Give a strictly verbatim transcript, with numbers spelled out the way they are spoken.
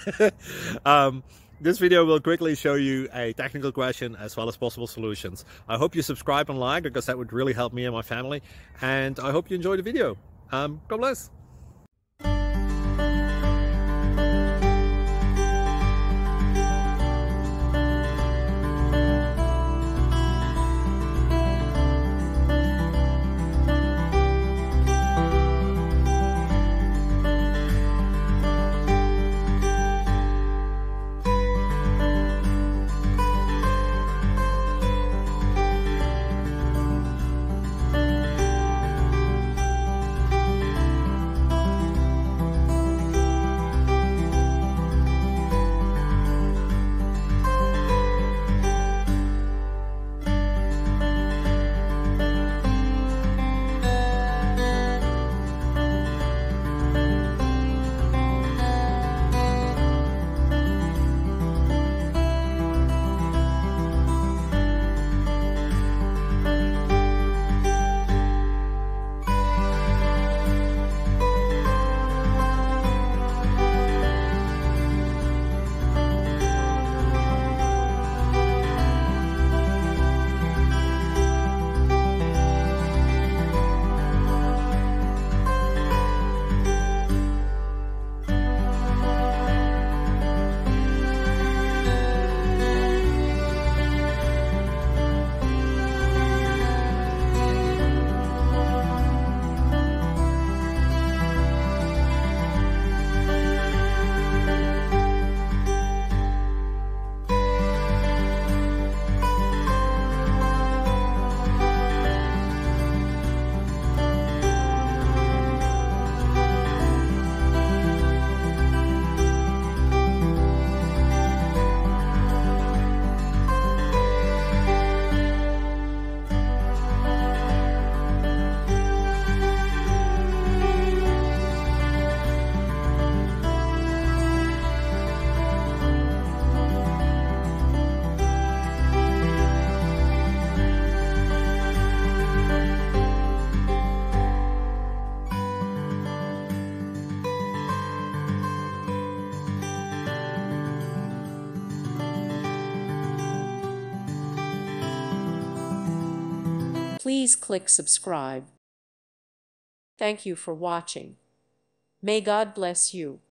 um, this video will quickly show you a technical question as well as possible solutions. I hope you subscribe and like, because that would really help me and my family. And I hope you enjoy the video. Um, God bless. Please click subscribe. Thank you for watching. May God bless you.